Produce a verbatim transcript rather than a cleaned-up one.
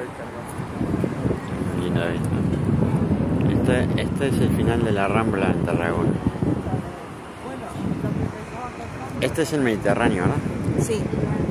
Linda vista. Este, este es el final de la Rambla en Tarragona. Este es el Mediterráneo, ¿verdad? Sí.